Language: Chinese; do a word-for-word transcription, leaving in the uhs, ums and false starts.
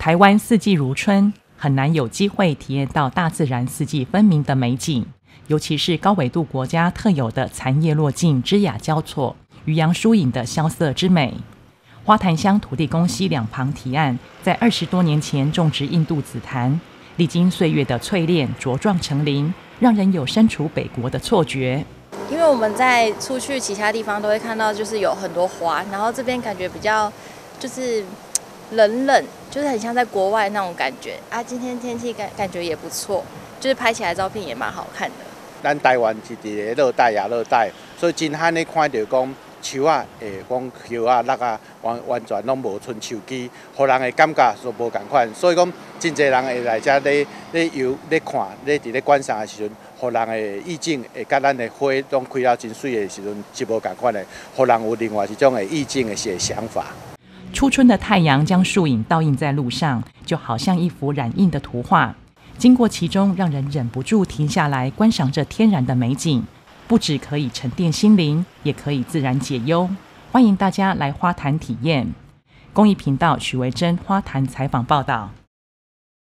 台湾四季如春，很难有机会体验到大自然四季分明的美景，尤其是高纬度国家特有的残叶落尽、枝桠交错、渔阳疏影的萧瑟之美。花坛乡土地公溪两旁堤岸，在二十多年前种植印度紫檀，历经岁月的淬炼，茁壮成林，让人有身处北国的错觉。 因为我们在出去其他地方都会看到，就是有很多花，然后这边感觉比较就是冷冷，就是很像在国外那种感觉啊。今天天气感感觉也不错，就是拍起来照片也蛮好看的。 咱台湾是伫个热带亚热带，所以真罕咧看到讲树啊，诶，讲叶啊、落啊，完完全拢无剩树枝，互人的感觉就无共款。所以讲，真侪人会来遮咧咧游、咧看、咧伫咧观赏的时阵，互人的意境会甲咱的花拢开了真水的时阵是无共款的，互人有另外一种的意境的些想法。 初春的太阳将树影倒映在路上，就好像一幅染印的图画。经过其中，让人忍不住停下来观赏这天然的美景，不只可以沉淀心灵，也可以自然解忧。欢迎大家来花坛体验。公益频道许维珍花坛采访报道。